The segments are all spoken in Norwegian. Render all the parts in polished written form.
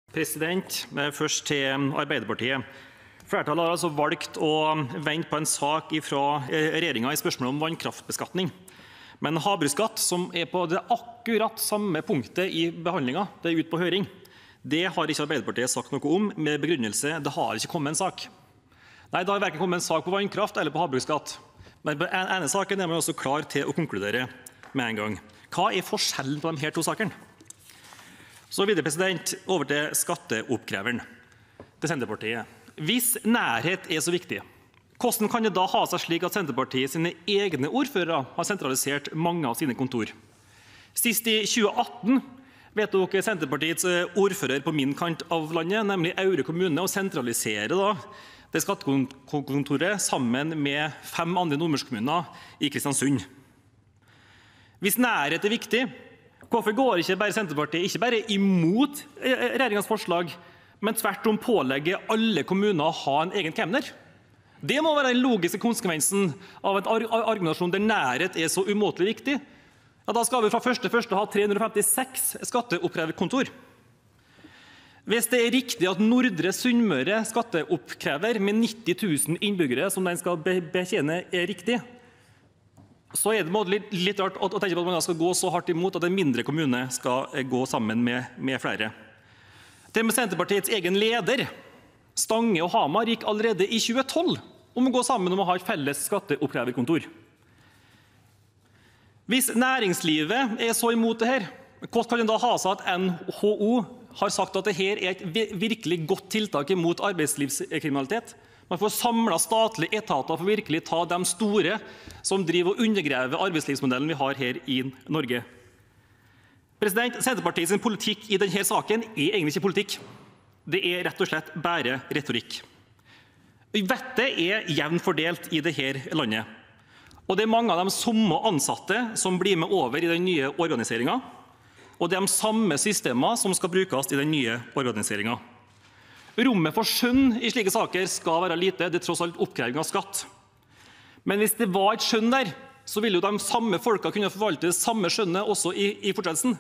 Først til Arbeiderpartiet. Flertallet har altså valgt å vente på en sak fra regjeringen i spørsmålet om vannkraftbeskatning. Men havbruksskatt, som på det akkurat samme punktet i behandlingen, det ute på høring, det har ikke Arbeiderpartiet sagt noe om, med begrunnelse det har ikke kommet en sak. Nei, det har verken kommet en sak på vannkraft eller på havbruksskatt. Men på den ene saken man også klar til å konkludere med en gang. Hva forskjellen på de her to sakene? Så videre over til skatteoppkreveren til Senterpartiet. Hvis nærhet så viktig, hvordan kan det da ha seg slik at Senterpartiet sine egne ordførere har sentralisert mange av sine kontor? Sist i 2018 vedtok Senterpartiets ordfører på min kant av landet, nemlig Aure kommune, å sentralisere det skattekontoret sammen med 5 andre nordmørskommuner i Kristiansund. Hvis nærhet viktig, hvorfor går ikke Senterpartiet ikke bare imot regjeringens forslag, men tvert om pålegger alle kommuner å ha en egen kemner? Det må være den logiske konsekvensen av en argumentasjon der nærhet så umåtelig viktig. Ja, da skal vi fra 1.1. ha 356 skatteoppkreverkontor. Hvis det riktig at Nordre Sunnmøre skatteoppkrever med 90 000 innbyggere som den skal betjene riktig, så det litt rart å tenke på at man skal gå så hardt imot at en mindre kommune skal gå sammen med flere. Til og med Senterpartiets egen leder, Stange og Hamar, gikk allerede i 2012 om å gå sammen om å ha et felles skatteoppkreverkontor. Hvis næringslivet så imot det her, hvordan kan det da ha seg at NHO har sagt at dette et virkelig godt tiltak mot arbeidslivskriminalitet? Man får samlet statlige etater for virkelig ta de store som driver og undergrever arbeidslivsmodellen vi har her i Norge. Senterpartiets politikk i denne saken egentlig ikke politikk. Det rett og slett bare retorikk. Vettet jevnt fordelt i dette landet. Og det mange av de samme ansatte som blir med over i den nye organiseringen, og det de samme systemer som skal brukes i den nye organiseringen. Rommet for skjønn i slike saker skal være lite, det tross alt oppkreving av skatt. Men hvis det var et skjønn der, så ville jo de samme folka kunne forvalte det samme skjønnet også i fortsettelsen.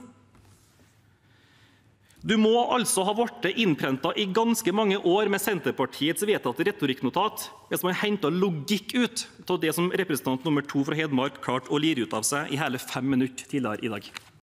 Du må altså ha vært innprentet i ganske mange år med Senterpartiets vedtatte retorikknotat, hvis man hentet logikk ut av det som representant nummer 2 fra Hedmark klarte å lire ut av seg i hele 5 minutter tidligere i dag.